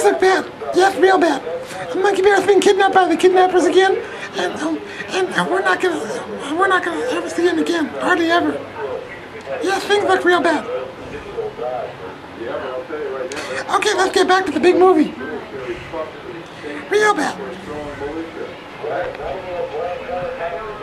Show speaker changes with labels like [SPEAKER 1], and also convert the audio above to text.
[SPEAKER 1] look bad. Yes, real bad. Monkey Bear's been kidnapped by the kidnappers again, and we're not gonna ever see him again. Hardly ever. Yes, things look real bad. Okay, let's get back to the big movie. Real bad.